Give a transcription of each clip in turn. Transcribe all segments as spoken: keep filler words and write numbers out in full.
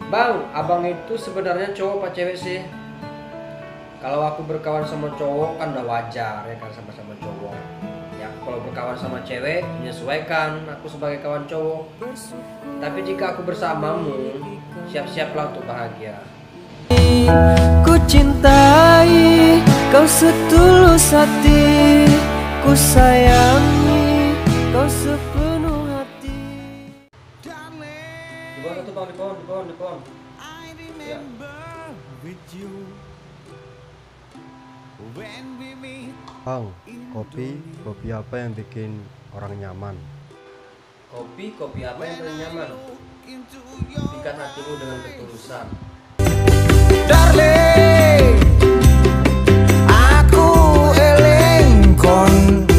Bang, abang itu sebenarnya cowok apa cewek sih? Kalau aku berkawan sama cowok kan udah wajar ya kan, sama-sama cowok. Ya kalau berkawan sama cewek menyesuaikan aku sebagai kawan cowok. Tapi jika aku bersamamu, siap-siaplah untuk bahagia. Ku cintai kau setulus hati, ku sayangi kau sepenuh hati. Di bawah satu bang, di bawah, di bawah, di bawah. Ya. Bang, kopi, kopi apa yang bikin orang nyaman? Kopi, kopi apa yang paling nyaman? Pikat hatimu dengan ketulusan. Darling, aku eling kon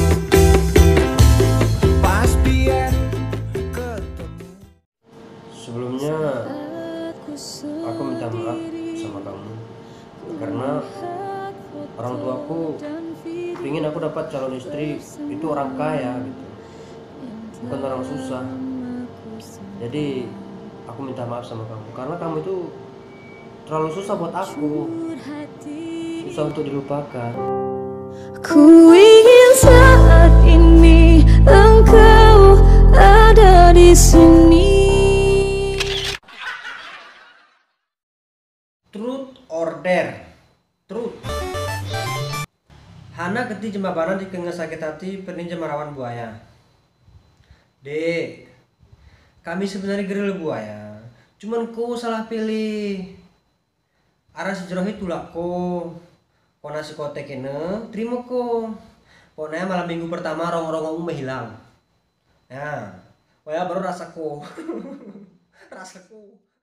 pas biyen ketemu. Sebelumnya aku minta maaf sama kamu karena orang tuaku ingin aku dapat calon istri itu orang kaya gitu, bukan orang susah. Jadi aku minta maaf sama kamu karena kamu itu terlalu susah buat aku, susah untuk dilupakan. Ku ingin saat ini engkau ada di sini. Truth or dare? Truth. Hana keti jemabana di kenga sakit hati pening jemarawan buaya. Dek, kami sebenarnya geril buaya, cuman ku salah pilih. Arah sejerohi tulak ko, kona si kotek kene, terima ko. Pokoknya malam minggu pertama rong-rong umum hilang. Ya, waya baru rasaku, rasaku.